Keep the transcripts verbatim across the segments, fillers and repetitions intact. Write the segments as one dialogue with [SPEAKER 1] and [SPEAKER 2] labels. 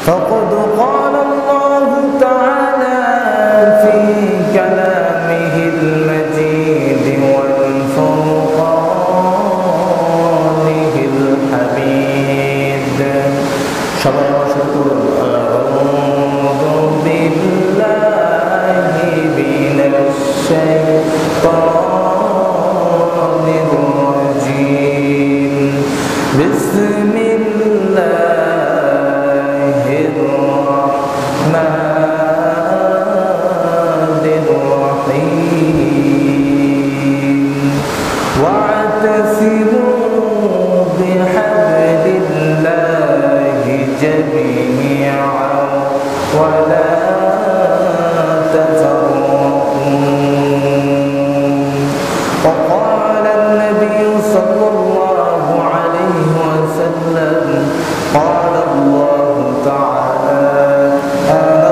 [SPEAKER 1] فقد قال الله تعالى في كلامه المجيد والفرقانه الحميد সবাই শুকুর আউযু বিল্লাহি মিনাশ শাইতানির রাজীম বিসমিল্লাহির রাহমানির রহিম ওয়া'তাসিমু বিহাবলিল্লাহি জামিআন ওয়া লা তাফাররাকু وقال النبي صلى الله عليه وسلم قال الله تعالى أنا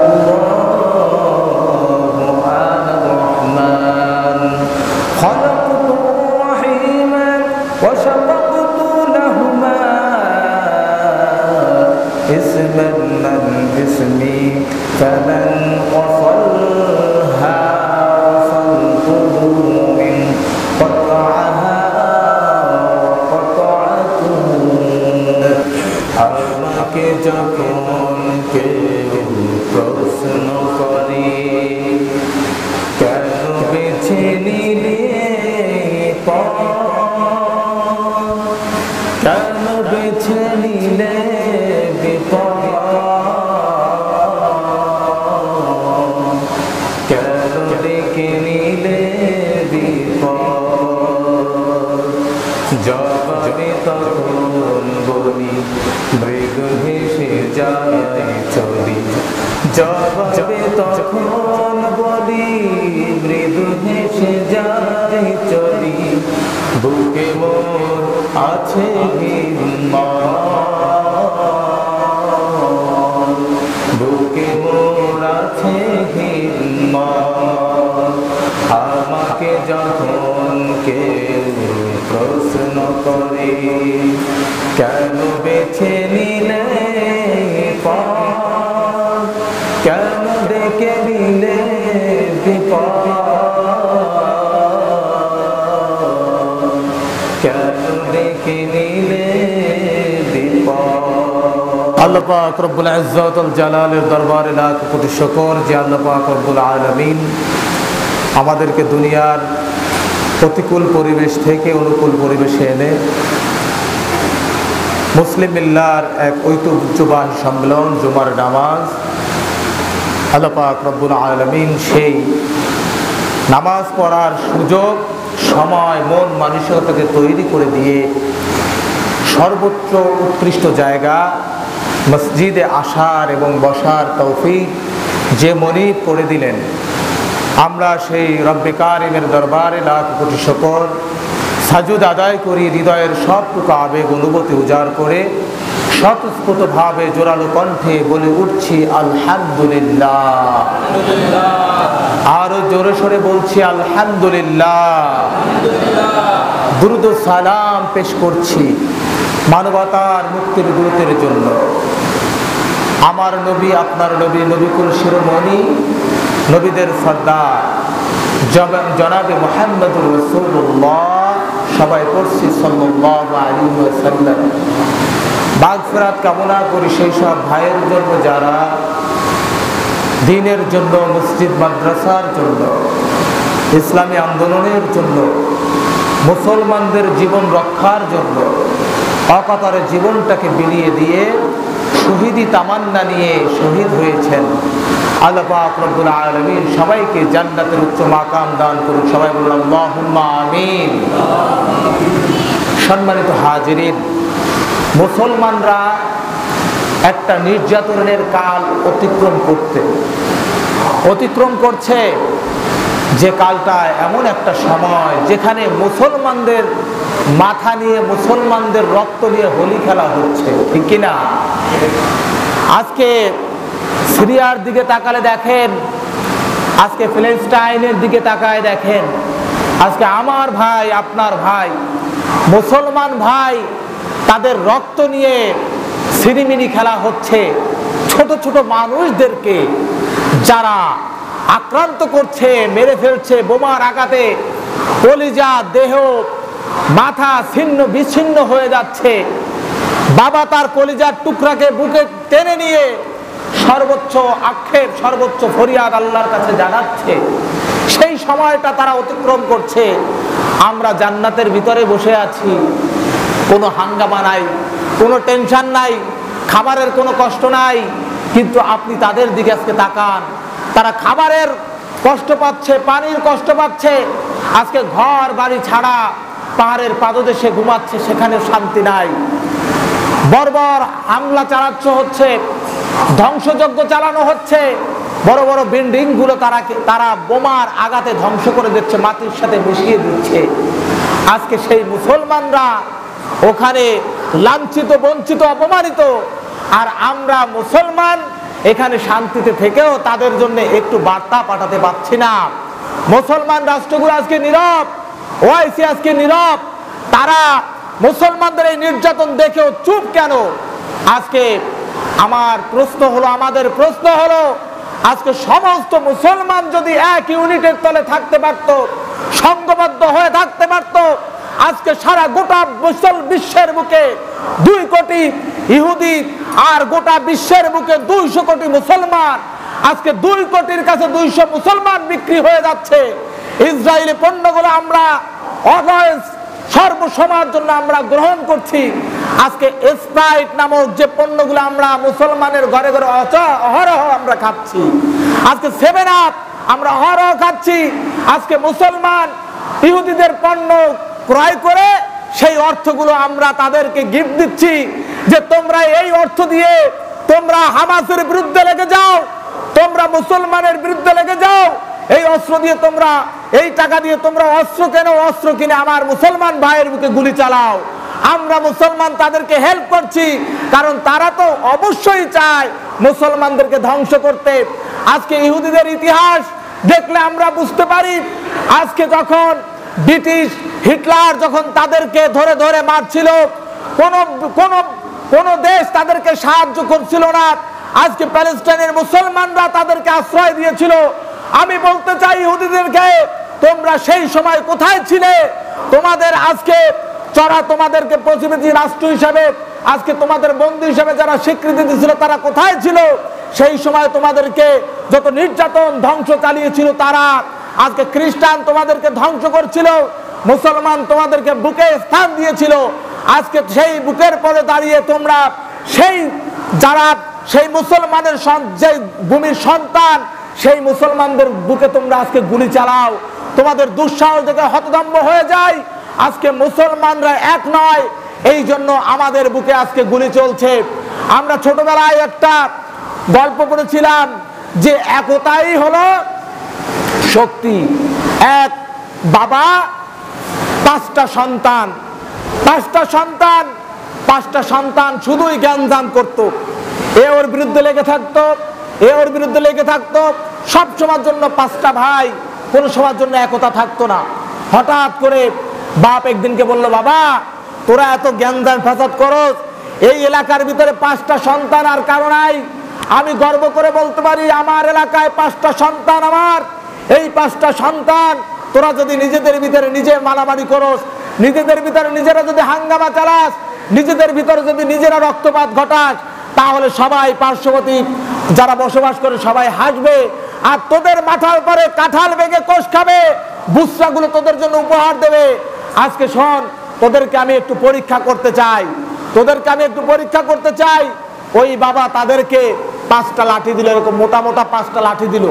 [SPEAKER 1] الله أنا الرحمن خلقت الرحيم وشققت لهما اسما من اسمي فمن وصلها وصلته من قطعها وقطعته আমাকে যখন কেউ প্রশ্ন করে কেন বেছে নিলে পথ, কেন বেছে নিলে বিপদ, কেন ডেকে নিলে বিপদ, জবাবে তখন বলি মৃদু হেসে যায় চলি, জবাবে তখন বলি মৃদু হেসে যায় চলি, বুকে মোর আছে হিম্মত, বুকে মোর আছে হিম্মত, আমাকে যখন কেউ প্রশ্ন করে কেন বেছে নিলে পথ, কেন ডেকে নিলে বিপদ, কেন ডেকে নিলে বিপদ। আল্লাহ পাক রব্বুল ইজ্জত ওয়াল জালালের দরবারে লাখ কোটি শুকর যে আল্লাহ পাক রব্বুল আলামিন আমাদেরকে দুনিয়ার প্রতিকূল পরিবেশ থেকে অনুকূল পরিবেশে এনে মুসলিম মিল্লার এক ঐতিহ্যবাহী সম্মেলন জুমার নামাজ, আল্লাহ পাক রব্বুল আলামিন সেই নামাজ পড়ার সুযোগ, সময়, মন মানসিকতাকে তৈরি করে দিয়ে সর্বোচ্চ উৎকৃষ্ট জায়গা মসজিদে আসার এবং বসার তৌফিক যে মনিব করে দিলেন, আমরা সেই রব্বে কারিমের দরবারে লাখ কোটি শুকর সাজুদ আদায় করি, হৃদয়ের সবটুকু আবেগ অনুভূতি উজাড় করে স্বতঃস্ফূর্তভাবে জোরালো কণ্ঠে বলে উঠছি আলহামদুলিল্লাহ, আরো জোরে সরে বলছি আলহামদুলিল্লাহ। দুরূদ ও সালাম পেশ করছি মানবতার মুক্তির দূতের জন্য, আমার নবী, আপনার নবী, নবিকুল শিরোমণি, নবীদের সর্দার জনাবে মুহাম্মদুর রাসূলুল্লাহ, সবাই পড়ছি সাল্লাল্লাহু আলাইহি ওয়াসাল্লাম। মাগফিরাত কামনা করি সেই সব ভাইয়ের জন্য যারা দ্বীনের জন্য, মসজিদ মাদ্রাসার জন্য, ইসলামী আন্দোলনের জন্য, মুসলমানদের জীবন রক্ষার জন্য অকাতরে জীবনটাকে বিলিয়ে দিয়ে শহীদি তামান্না নিয়ে শহীদ হয়েছেন। আল্লাহ পাক রব্বুল আলামিন সবাইকে জান্নাতের উচ্চ মাকাম দান করুন, সবাই বলুন আল্লাহুম্মা আমিন। সম্মানিত হাজিরিন, মুসলমানরা একটা নির্যাতনের কাল অতিক্রম করতে অতিক্রম করছে, যে কালটা এমন একটা সময় যেখানে মুসলমানদের মাথা নিয়ে, মুসলমানদের রক্ত নিয়ে হোলি খেলা হচ্ছে, ঠিক কিনা? আজকে সিরিয়ার দিকে তাকালে দেখেন, আজকে ফিলিস্তিনের দিকে তাকায় দেখেন, আজকে আমার ভাই, আপনার ভাই, মুসলমান ভাই, তাদের রক্ত নিয়ে সিরিমিনি খেলা হচ্ছে, ছোট ছোট মানুষদেরকে যারা আক্রান্ত করছে, মেরে ফেলছে বোমার আঘাতে, কলিজা, দেহ, মাথা ছিন্ন বিচ্ছিন্ন হয়ে যাচ্ছে। বাবা তার কলিজার টুকরাকে বুকে টেনে নিয়ে সর্বোচ্চ আক্ষেপ, সর্বোচ্চ ফরিয়াদ আল্লাহর কাছে জানাচ্ছে। সেই সময়টা তারা অতিক্রম করছে, আমরা জান্নাতের ভিতরে বসে আছি, কোনো হাঙ্গামা নাই, কোনো টেনশন নাই, খাবারের কোনো কষ্ট নাই। কিন্তু আপনি তাদের দিকে আজকে তাকান, তারা খাবারের কষ্ট পাচ্ছে, পানির কষ্ট পাচ্ছে, আজকে ঘর বাড়ি ছাড়া পাহাড়ের পাদদেশে ঘুমাচ্ছে, সেখানে শান্তি নাই। বর্বর হামলা চালাচ্ছ হচ্ছে, ধ্বংসযজ্ঞ চালানো হচ্ছে, বড় বড় বিল্ডিং গুলো তারা তারা বোমার আঘাতে ধ্বংস করে দিচ্ছে, মাটির সাথে মিশিয়ে দিচ্ছে। আজকে সেই মুসলমানরা ওখানে লাঞ্ছিত, বঞ্চিত, অপমানিত, আর আমরা মুসলমান এখানে শান্তিতে থেকেও তাদের জন্য একটু বার্তা পাঠাতে পারছি না। মুসলমান রাষ্ট্রগুলো আজকে নীরব, ওআইসি আজকে নীরব, তারা মুসলমানদের এই নির্যাতন দেখেও চুপ কেন? আজকে আমার প্রশ্ন হলো, আমাদের প্রশ্ন হলো, আজকে সমস্ত মুসলমান যদি এক ইউনিটের তলে থাকতে পারত, সংঘবদ্ধ হয়ে থাকতে পারত, আজকে সারা গোটা বিশ্বের বুকে দুই কোটি ইহুদি আর গোটা বিশ্বের বুকে দুইশো কোটি মুসলমান, আজকে দুই কোটির কাছে দুইশো মুসলমান বিক্রি হয়ে যাচ্ছে। ইসরায়েলি পণ্যগুলো আমরা অবৈধ সর্বসময়ের জন্য আমরা গ্রহণ করছি। আজকে স্প্রাইট নামক যে পণ্যগুলো আমরা মুসলমানের ঘরে ঘরে অহরহ আমরা খাচ্ছি, আজকে সেভেন আপ আমরা অহরহ খাচ্ছি। আজকে মুসলমান ইহুদিদের পণ্য ক্রয় করে সেই অর্থগুলো আমরা তাদেরকে গিফট দিচ্ছি যে তোমরা এই অর্থ দিয়ে তোমরা হামাসের বিরুদ্ধে লেগে যাও, তোমরা মুসলমানের বিরুদ্ধে লেগে যাও, এই অস্ত্র দিয়ে তোমরা, এই টাকা দিয়ে তোমরা অস্ত্র কেন, অস্ত্র কিনে আমার মুসলমান ভাইয়ের বুকে গুলি চালাও। আমরা মুসলমান তাদেরকে হেল্প করছি, কারণ তারা তো অবশ্যই চায় মুসলমানদেরকে ধ্বংস করতে। আজকে ইহুদিদের ইতিহাস দেখলে আমরা বুঝতে পারি, আজকে যখন ব্রিটিশ হিটলার যখন তাদেরকে ধরে ধরে মারছিল, কোন কোন কোন দেশ তাদেরকে সাহায্য করছিল না। আজকে প্যালেস্টাইনের মুসলমানরা তাদেরকে আশ্রয় দিয়েছিল। আমি বলতে চাই ইহুদিদেরকে, তোমরা সেই সময় কোথায় ছিলে? তোমাদের আজকে যারা তোমাদেরকে প্রতিবেশী রাষ্ট্র হিসাবে, আজকে তোমাদের বন্ধু হিসাবে যারা স্বীকৃতি দিয়েছিল, তারা কোথায় ছিল? সেই সময় তোমাদেরকে যত নির্যাতন ধ্বংস চালিয়েছিল তারা। আজকে খ্রিস্টান তোমাদেরকে ধ্বংস করছিল, মুসলমান তোমাদেরকে বুকে স্থান দিয়েছিল। আজকে সেই বুকের পরে দাঁড়িয়ে তোমরা সেই যারা সেই মুসলমানের যে ভূমির সন্তান, সেই মুসলমানদের বুকে তোমরা আজকে গুলি চালাও। তোমাদের দুঃসাহস দেখে হতভম্ব হয়ে যায়। আজকে মুসলমানরা এক নয়, এই জন্য আমাদের বুকে আজকে গুলি চলছে। আমরা ছোটবেলায় একটা গল্প পড়েছিলাম যে একতাই হলো শক্তি। এক বাবা, পাঁচটা সন্তান, পাঁচটা সন্তান পাঁচটা সন্তান শুধুই জ্ঞানদান করতো। এ ওর বিরুদ্ধে লেগে থাকতো, এ ওর বিরুদ্ধে লেগে থাকতো, সব সময়ের জন্য পাঁচটা ভাই, কোন সময়ের জন্য একতা থাকতো না। হঠাৎ করে বাপ একদিনকে বললো, বাবা তোরা এত জ্ঞানদান ফাসাদ করস, এই এলাকার ভিতরে পাঁচটা সন্তান আর কারো নাই। আমি গর্ব করে বলতে পারি আমার এলাকায় পাঁচটা সন্তান আমার। এই পাঁচটা সন্তান তোরা যদি নিজেদের ভিতরে নিজে মারামারি করস, নিজেদের ভিতরে নিজেরা যদি হাঙ্গামা চালাস, নিজেদের ভিতরে যদি নিজেরা রক্তপাত ঘটাস, তাহলে সবাই পার্শ্ববর্তী যারা বসবাস করে সবাই হাসবে, আর তোদের মাথার উপরে কাঁঠাল ভেঙে কোষ খাবে, বুসরাগুলো তোদের জন্য উপহার দেবে। আজকে শোন, তোদেরকে আমি একটু পরীক্ষা করতে চাই, তোদেরকে আমি একটু পরীক্ষা করতে চাই। ওই বাবা তাদেরকে পাঁচটা লাঠি দিল, এরকম মোটা মোটা পাঁচটা লাঠি দিল।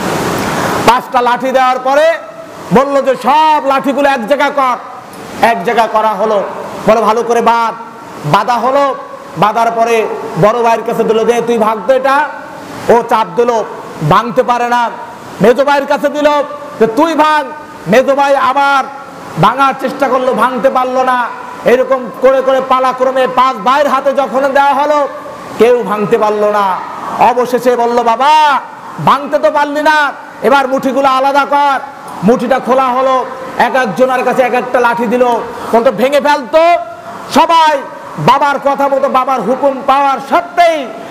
[SPEAKER 1] পাঁচটা লাঠি দেওয়ার পরে বলল যে সব লাঠিগুলো এক জায়গায় কর। এক জায়গায় করা হলো, বড় ভালো করে বাঁধ। বাঁধা হলো, বাঁধার পরে বড় ভাইয়ের কাছে দিল যে তুই ভাঙতো এটা। ও চাপ দিল, ভাঙতে পারে না। মেজো ভাইয়ের কাছে দিল যে তুই ভাঙ। মেজো ভাই আবার ভাঙার চেষ্টা করলো, ভাঙতে পারলো না। এরকম করে করে পালাক্রমে পাঁচ ভাইয়ের হাতে যখন দেওয়া হলো, কেউ ভাঙতে পারলো না। অবশেষে বলল, বাবা ভাঙতে তো পারলি না, এবার মুঠিগুলো আলাদা কর। মুঠিটা খোলা হলো, এক একজনের কাছে এক একটা লাঠি দিল, কিন্তু ভেঙে ফেলতো। সবাই বাবার কথা মতো, বাবার হুকুম পাওয়ার সত্ত্বেই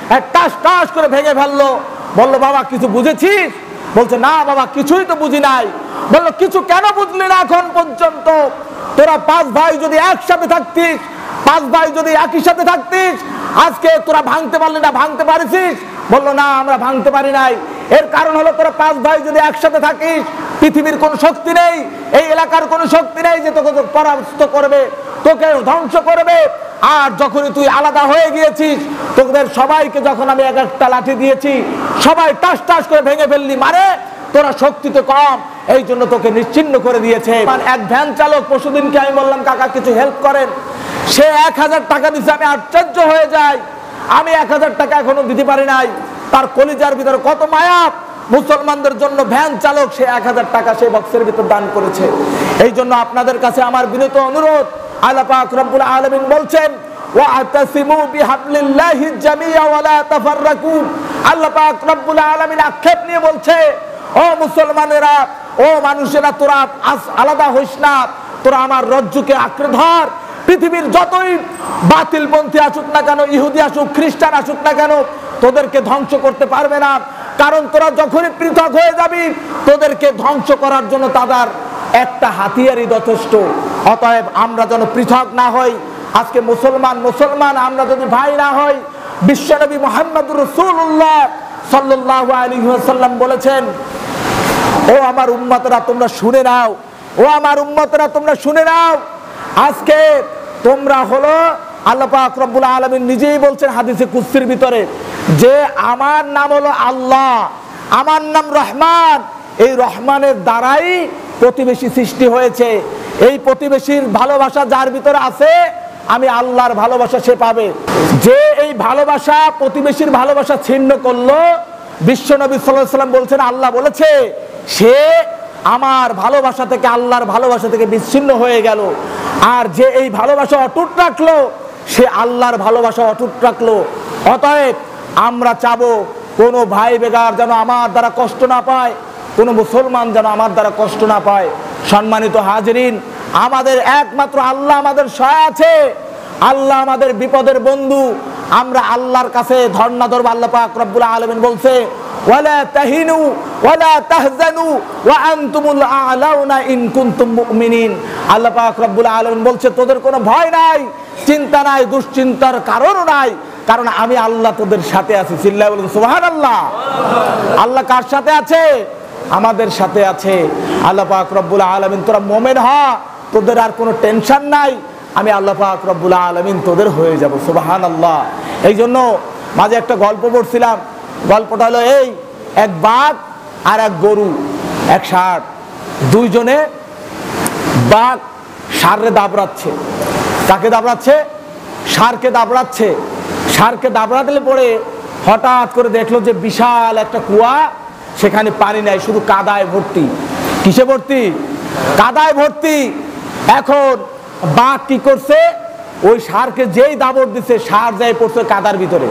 [SPEAKER 1] এক টাস টাস করে ভেঙে ফেললো। বললো বাবা কিছু বুঝেছিস? বলছে না বাবা কিছুই তো বুঝি নাই। বললো কিছু কেন বুঝলি না এখন পর্যন্ত? তোরা পাঁচ ভাই যদি একসাথে থাকতিস, পাঁচ ভাই যদি একই সাথে থাকতিস, আজকে তোরা ভাঙতে পারলি না, ভাঙতে পারিস? বললো না আমরা ভাঙতে পারি নাই। এর কারণ হলো তোরা পাঁচ ভাই যদি একসাথে থাকিস, পৃথিবীর কোনো শক্তি নেই, এই এলাকার কোনো শক্তি নেই যে তোকে পরাস্ত করবে, তোকে ধ্বংস করবে। আর যখনই তুই আলাদা হয়ে গিয়েছিস, তোদের সবাইকে যখন আমি এক একটা লাঠি দিয়েছি, সবাই টাস টাস করে ভেঙে ফেললি, মানে তোরা শক্তি তো কম, এই জন্য তোকে নিশ্চিহ্ন করে দিয়েছে। এক ভ্যান চালক পরশুদিনকে আমি বললাম কাকা কিছু হেল্প করেন, সে এক হাজার টাকা দিচ্ছে। আমি আশ্চর্য হয়ে যাই, আমি এক হাজার টাকা এখনো দিতে পারি নাই। তার কলিজার ভিতরে কত মায়া, মুসলমানদের জন্য ভ্যান চালক, সে এক হাজার টাকা সেই বক্সের ভিতর দান করেছে। এই জন্য আপনাদের কাছে আমার বিনীত অনুরোধ, আল্লাহ পাক রব্বুল আলামিন বলছেন ওয়াতাসিমু বিহাবলিল্লাহি জামিআ ওয়া লা তাফাররাকু। আল্লাহ পাক রব্বুল আলামিন আক্ষেপ নিয়ে বলছে, ও মুসলমানেরা, ও মানুষেরা, তোরা আলাদা হইস না, তোরা আমার রজ্জুকে আঁকড়ে ধর। পৃথিবীর যতই বাতিলপন্থী আসুক না কেন, ইহুদি আসুক, খ্রিস্টান আসুক না কেন, তোদেরকে ধ্বংস করতে পারবে না। কারণ তোরা যখনই পৃথক হয়ে যাবি, তোদেরকে ধ্বংস করার জন্য তাদের একটা হাতিয়ারই যথেষ্ট। অতএব আমরা যেন পৃথক না হই। আজকে মুসলমান মুসলমান আমরা যদি ভাই না হই, বিশ্বনবী মুহাম্মদুর রাসূলুল্লাহ সাল্লাল্লাহু আলাইহি ওয়াসাল্লাম বলেছেন, ও আমার উম্মতরা তোমরা শুনে নাও, ও আমার উম্মতরা তোমরা শুনে নাও, আজকে তোমরা হলো, আল্লাহ পাক রব্বুল আলামিন নিজেই বলছেন হাদিসে কুদসির ভিতরে যে আমার নাম হলো আল্লাহ, আমার নাম রহমান, এই রহমানের দ্বারাই প্রতিবেশী সৃষ্টি হয়েছে। এই প্রতিবেশীর ভালোবাসা যার ভিতরে আছে, আমি আল্লাহর ভালোবাসা সে পাবে। যে এই ভালোবাসা প্রতিবেশীর ভালোবাসা ছিন্ন করলো, বিশ্বনবী সাল্লাল্লাহু আলাইহি ওয়াসাল্লাম বলছেন, আল্লাহ বলেছে সে আমার ভালোবাসা থেকে, আল্লাহর ভালোবাসা থেকে বিচ্ছিন্ন হয়ে গেল। আর যে এই ভালোবাসা অটুট রাখলো, সে আল্লাহর ভালোবাসা অটুট রাখলো। অতএব আমরা চাবো কোনো ভাই বেগার যেন আমার দ্বারা কষ্ট না পায়, কোনো মুসলমান যেন আমার দ্বারা কষ্ট না পায়। সম্মানিত হাজিরিন, আমাদের একমাত্র আল্লাহ আমাদের সহায় আছে, আল্লাহ আমাদের বিপদের বন্ধু। আমরা আল্লাহর কাছে ধর্ণা ধরব। আল্লাহ পাক রব্বুল আলামিন বলছে ওয়ালা তাহিনু ওয়ালা তাহজানু ওয়া আনতুমুল আ'লাউনা ইন কুনতুম মুমিনিন। আল্লাহ পাক রব্বুল আলামিন বলছে তোদের কোনো ভয় নাই, চিন্তা নাই, দুশ্চিন্তার কারণও নাই, কারণ আমি আল্লাহ তোদের সাথে আছি। চিল্লায় বলুন সুবহানাল্লাহ। আল্লাহ কার সাথে আছে? আমাদের সাথে আছে। আল্লাহ পাক রব্বুল আলামিন তোরা মুমিন হ, তোদের আর কোনো টেনশন নাই, আমি আল্লাহ পাক রব্বুল আলামিন তোদের হয়ে যাব। সুবহানাল্লাহ। এই জন্য মাঝে একটা গল্প পড়ছিলাম, গল্পটা হলো এই, এক বাঘ আর এক গরু, এক ষাঁড়, দুইজনে বাঘ ষাঁড়ে দাবড়াচ্ছে। কাকে দাবড়াচ্ছে? ষাঁড়কে দাবড়াচ্ছে। ষাঁড়কে দাবড়াতে পড়ে হঠাৎ করে দেখলো যে বিশাল একটা কুয়া, সেখানে পানি নাই, শুধু কাদায় ভর্তি। কিসে ভর্তি? কাদায় ভর্তি। এখন বাঘ কি করছে? ওই ষাঁড়কে যেই দাবড় দিছে, ষাঁড় যাই পড়ছে কাদার ভিতরে।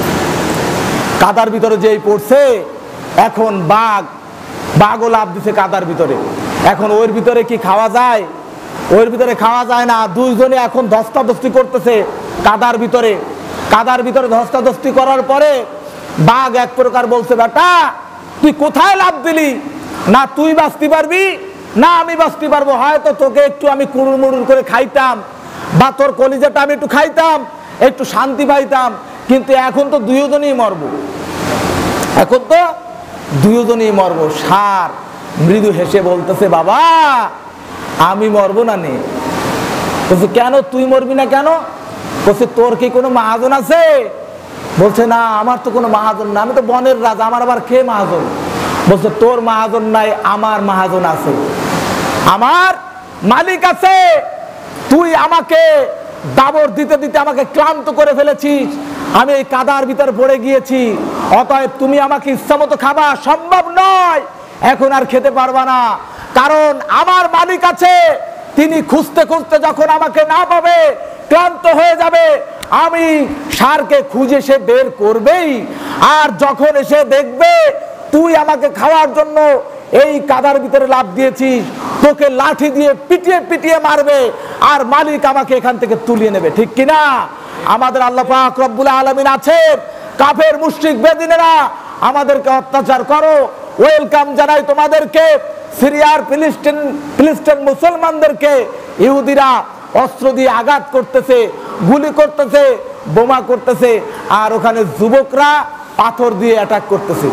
[SPEAKER 1] কাদার ভিতরে যেই পড়ছে, এখন বাঘ বাঘও লাভ দিছে কাদার ভিতরে। এখন ওর ভিতরে কি খাওয়া যায়? ওর ভিতরে খাওয়া যায় না। দুইজনে এখন ধস্তাধস্তি করতেছে কাদার ভিতরে। কাদার ভিতরে ধস্তাধস্তি করার পরে বাঘ এক প্রকার বলছে, বেটা তুই কোথায় লাভ দিলি? না তুই বাঁচতে পারবি, না আমি বাঁচতে পারবো। হয়তো তোকে একটু আমি কুড়ুর মুড়ুর করে খাইতাম, বা তোর কলিজাটা আমি একটু খাইতাম, একটু শান্তি পাইতাম, কিন্তু এখন তো দুইজনেই মরবো, এখন তো দুইজনেই মরবো। ষাঁড় মৃদু হেসে বলতেছে, বাবা আমি মরবো না নে। বলছে কেন তুই মরবি না কেন? বলছে তোর কি কোনো মাহাজন আছে? বলছে না আমার তো কোনো মাহাজন না, আমি তো বনের রাজা, আমার আবার কে মাহাজন? বলছে তোর মাহাজন নাই, আমার মাহাজন আছে, আমার মালিক আছে। তুই আমাকে দাবর দিতে দিতে আমাকে ক্লান্ত করে ফেলেছিস, আমি এই কাদার ভিতর পড়ে গিয়েছি, অতএব তুমি আমাকে ইচ্ছা মতো খাবা সম্ভব নয়, এখন আর খেতে পারবা না, কারণ আমার মালিক আছে, তিনি খুঁজতে খুঁজতে যখন আমাকে না পাবে, ক্লান্ত হয়ে যাবে, আমি ষাঁড়কে খুঁজে সে বের করবেই। আর যখন এসে দেখবে তুই আমাকে খাওয়ার জন্য এই কাদার ভিতরে লাফ দিয়েছিস, তোকে লাঠি দিয়ে পিটিয়ে পিটিয়ে মারবে, আর মালিক আমাকে এখান থেকে তুলিয়ে নেবে। ঠিক কিনা? আমাদের আল্লাহ পাক রব্বুল আলামিন আছেন, কাফের মুশরিক বেদিনেরা আমাদেরকে অত্যাচার করো, ওয়েলকাম জানাই তোমাদেরকে। সিরিয়ার ফিলিস্তিন ফিলিস্তিন মুসলমানদেরকে ইহুদিরা অস্ত্র দিয়ে আঘাত করতেছে, গুলি করতেছে, বোমা করতেছে, আর ওখানে যুবকরা পাথর দিয়ে অ্যাটাক করতেছে,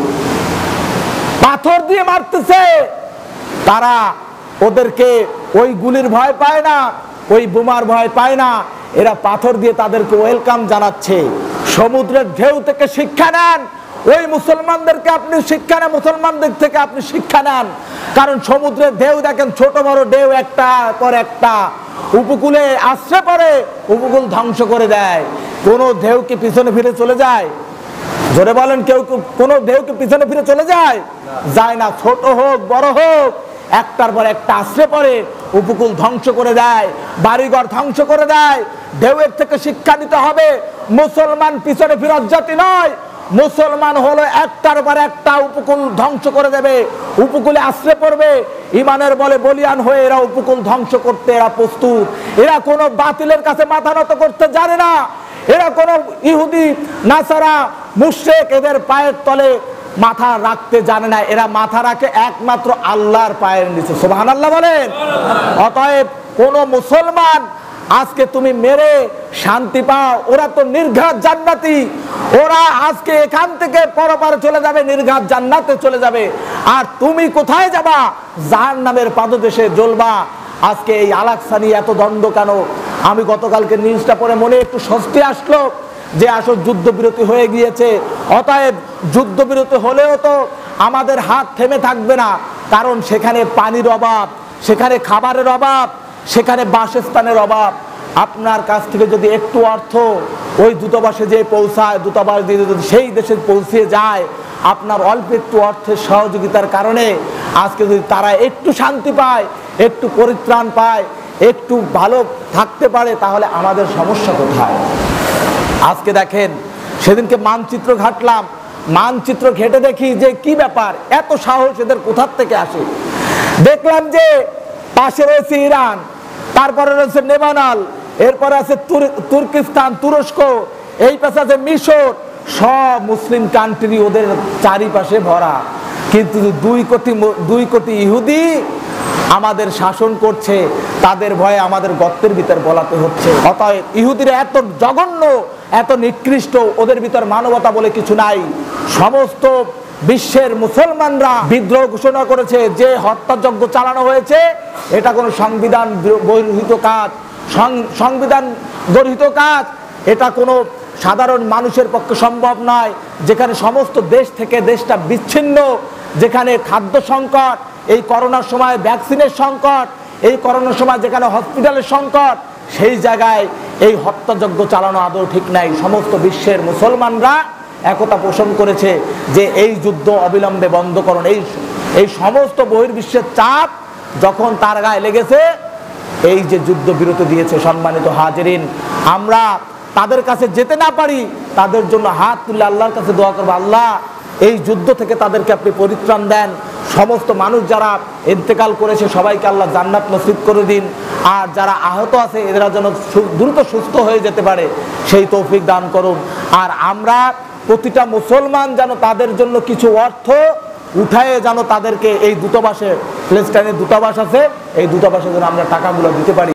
[SPEAKER 1] পাথর দিয়ে মারতেছে। তারা ওদেরকে ওই গুলির ভয় পায় না, ওই বোমার ভয় পায় না, এরা পাথর দিয়ে তাদেরকে ওয়েলকাম জানাচ্ছে। সমুদ্রের ঢেউ থেকে শিক্ষা নেন, ওই মুসলমানদেরকে আপনি শিক্ষা নেন, মুসলমানদের থেকে আপনি শিক্ষা নেন। কারণ সমুদ্রের ঢেউ দেখেন, ছোট বড় ঢেউ একটা পর একটা উপকূলে আশ্রে পড়ে, উপকূল ধ্বংস করে দেয়। কোনো ঢেউ কি পিছনে ফিরে চলে যায়? জোরে বলেন, কেউ কোনো ঢেউ কি পিছনে ফিরে চলে যায়? যায় না। ছোট হোক বড় হোক, একটার পর একটা আশ্রে পড়ে, উপকূল ধ্বংস করে দেয়, বাড়িঘর ধ্বংস করে দেয়। ঢেউয়ের থেকে শিক্ষা নিতে হবে। মুসলমান পিছনে ফিরত জাতি নয়, মুসলমান হলো একটার পর একটা উপকূল ধ্বংস করে দেবে, উপকূলে আশ্রে পড়বে। ইমানের বলে বলিয়ান হয়ে এরা উপকূল ধ্বংস করতে এরা প্রস্তুত। এরা কোনো বাতিলের কাছে মাথা নত করতে জানে না। এরা কোনো ইহুদি নাসারা মুশরিক এদের পায়ের তলে মাথা রাখতে জানে না। এরা মাথা রাখে একমাত্র আল্লাহর পায়ের নিচে। সুবহানাল্লাহ বলেন। অতএব কোন মুসলমান আজকে তুমি মেরে শান্তি পাও, ওরা তো নির্ঘাত জান্নাতি, ওরা আজকে এখান থেকে পরপারে চলে যাবে, নির্ঘাত জান্নাতে চলে যাবে। আর তুমি কোথায় যাবা? জাহান্নামের পাদদেশে জ্বলবা। আজকে এই আলাকসা নিয়ে এত দ্বন্দ্ব কেন? আমি গতকালকে নিউজটা পড়ে মনে একটু স্বস্তি আসলো যে আসল যুদ্ধবিরতি হয়ে গিয়েছে। অতএব যুদ্ধবিরতি হলেও তো আমাদের হাত থেমে থাকবে না, কারণ সেখানে পানির অভাব, সেখানে খাবারের অভাব, সেখানে বাসস্থানের অভাব। আপনার কাছ থেকে যদি একটু অর্থ ওই দূতাবাসে যে পৌঁছায়, দূতাবাস দিয়ে যদি সেই দেশে পৌঁছে যায়, আপনার অল্প একটু অর্থের সহযোগিতার কারণে আজকে যদি তারা একটু শান্তি পায়, একটু পরিত্রাণ পায়, একটু ভালো থাকতে পারে, তাহলে আমাদের সমস্যা কোথায়? আজকে দেখেন, সেদিনকে মানচিত্র ঘাটলাম, মানচিত্র ঘেটে দেখি যে কি ব্যাপার, এত সাহস এদের কোথার থেকে আসে। দেখলাম যে পাশে রয়েছে ইরান, তারপরে রয়েছে লেবানন, এরপরে আছে তুর্কিস্তান, তুরস্ক, এই পাশে আছে মিশর, সব মুসলিম কান্ট্রি ওদের চারিপাশে ভরা। কিন্তু দুই কোটি দুই কোটি ইহুদি আমাদের শাসন করছে, তাদের ভয়ে আমাদের গর্তের ভিতর গলাতে হচ্ছে। অতএব ইহুদিরা এত জঘন্য, এত নিকৃষ্ট, ওদের ভিতর মানবতা বলে কিছু নাই। সমস্ত বিশ্বের মুসলমানরা বিদ্রোহ ঘোষণা করেছে যে হত্যাযজ্ঞ চালানো হয়েছে এটা কোনো সংবিধান বহির্ভূত কাজ, সংবিধান গর্হিত কাজ, এটা কোনো সাধারণ মানুষের পক্ষে সম্ভব নয়। যেখানে সমস্ত দেশ থেকে দেশটা বিচ্ছিন্ন, যেখানে খাদ্য সংকট, এই করোনার সময় ভ্যাকসিনের সংকট, এই করোনার সময় যেখানে হসপিটালের সংকট, সেই জায়গায় এই হত্যাযজ্ঞ চালানো আদৌ ঠিক নাই। সমস্ত বিশ্বের মুসলমানরা একতা পোষণ করেছে যে এই যুদ্ধ অবিলম্বে বন্ধ করুন। এই এই সমস্ত বহির্বিশ্বের চাপ যখন তার গায়ে লেগেছে, এই যে যুদ্ধ বিরতি দিয়েছে। সম্মানিত হাজিরিন, আমরা তাদের কাছে যেতে না পারি, তাদের জন্য হাত তুলে আল্লাহর কাছে দোয়া করবো, আল্লাহ এই যুদ্ধ থেকে তাদেরকে আপনি পরিত্রাণ দেন। সমস্ত মানুষ যারা ইন্তেকাল করেছে সবাইকে আল্লাহ জান্নাত নসিব করে দিন। আর যারা আহত আছে এরা যেন দ্রুত সুস্থ হয়ে যেতে পারে, সেই তৌফিক দান করুন। আর আমরা প্রতিটা মুসলমান যেন তাদের জন্য কিছু অর্থ উঠায়ে যেন তাদেরকে এই দূতাবাসে, প্যালেস্টাইনের দূতাবাস আছে, এই দূতাবাসে যেন আমরা টাকাগুলো দিতে পারি।